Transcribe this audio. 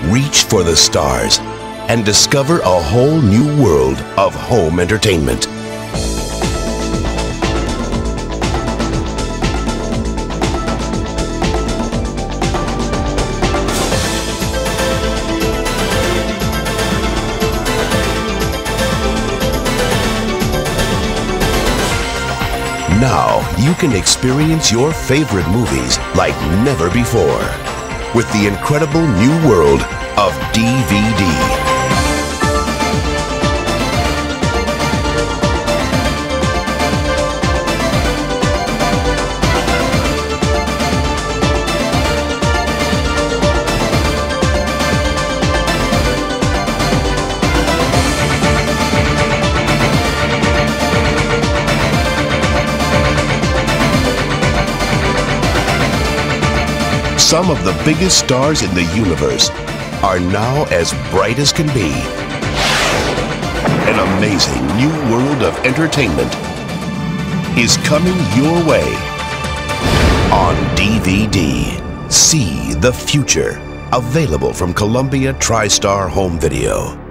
Reach for the stars and discover a whole new world of home entertainment. Now you can experience your favorite movies like never before with the incredible new world of DVD. Some of the biggest stars in the universe are now as bright as can be. An amazing new world of entertainment is coming your way on DVD. See the future. Available from Columbia-Tristar Home Video.